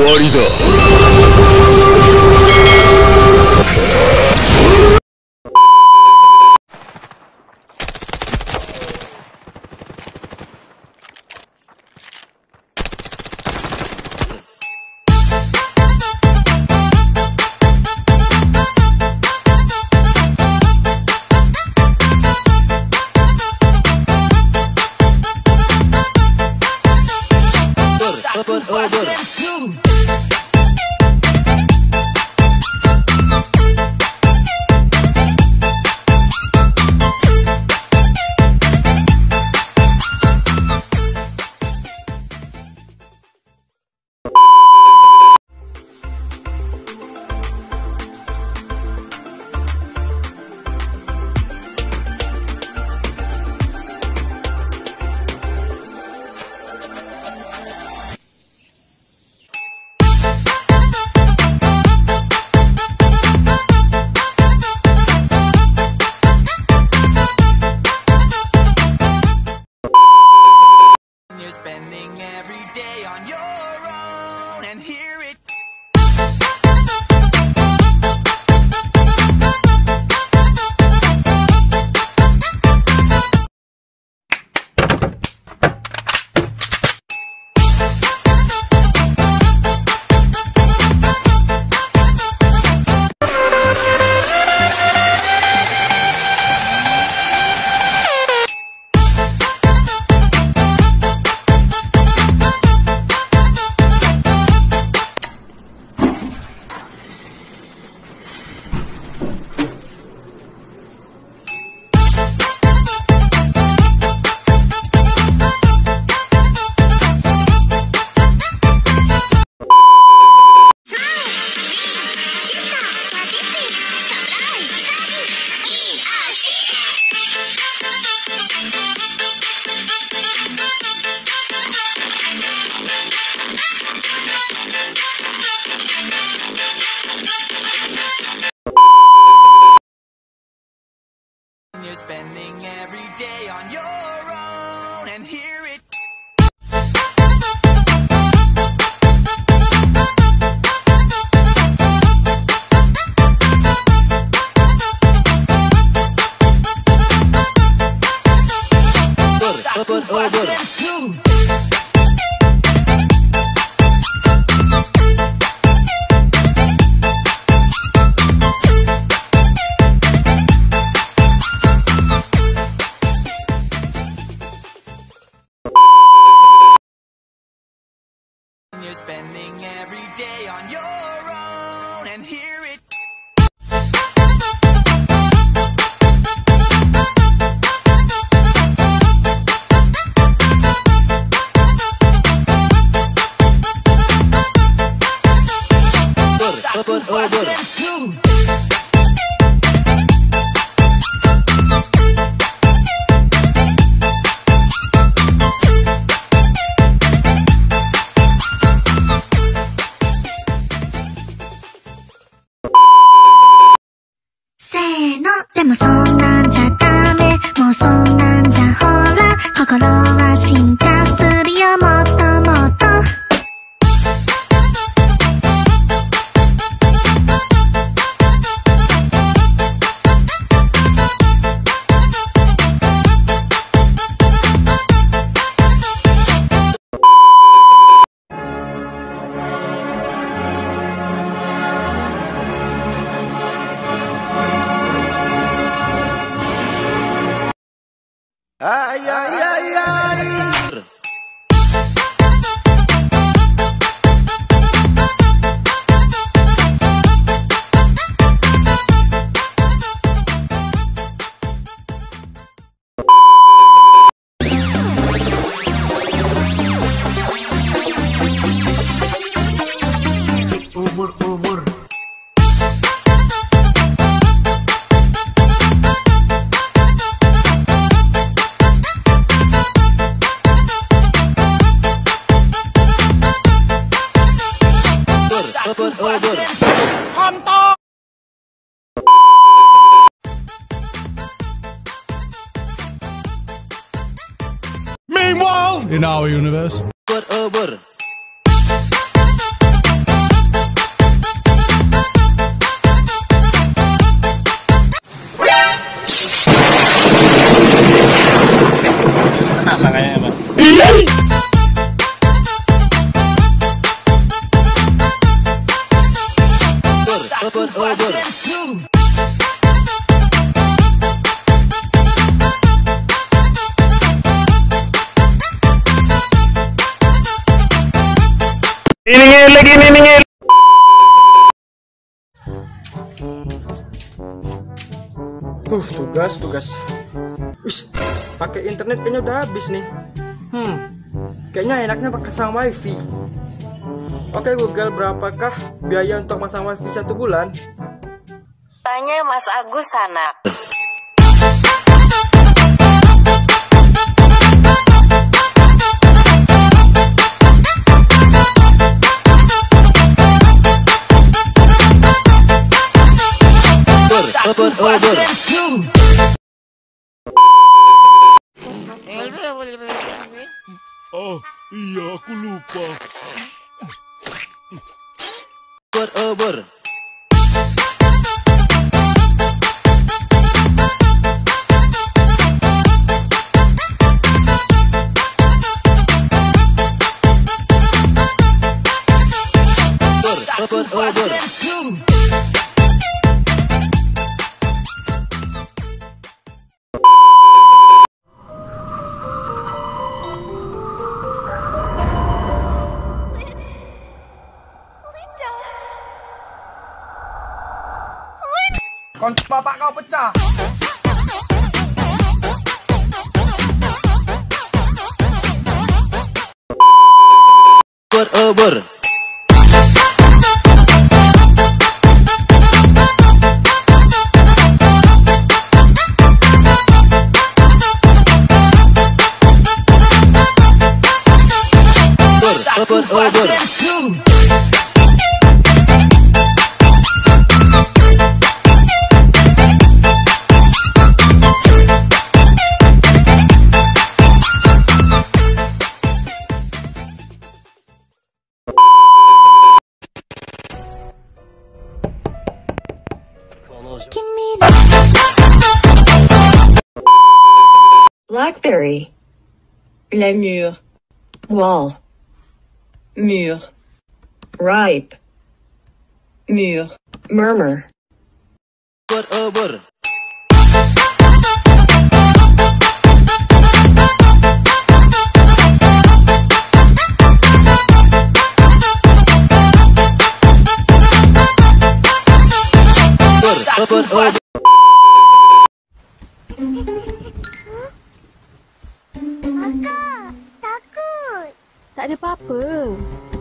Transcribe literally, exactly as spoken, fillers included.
わりだ。 Spending every day on your own and hear it. You're spending every day on your own and hear it. You're spending every day on your own and hear it. でもそんなんじゃダメ、もうそんなんじゃほら心は進化するよもっともっと。 Ay, ay, ay, ay. Umur, umur. Meanwhile, in our universe. Over, over. Ini lagi ini ini. Uh, tugas tugas. Wis, pakai internet kayaknya udah habis nih. Hmm, kayaknya enaknya pakai pasang wifi. Oke Google, berapakah biaya untuk masang wifi satu bulan? Tanya Mas Agus sana. Oh iya, aku lupa. Over, over. Over, over. Kunci bapak kau pecah. Over, over. Over, over. Blackberry. La mûre. Wall. Mûre. Ripe. Mûre. Murmur. Over, over. Over, over. Kakak, takut. Tak ada apa-apa.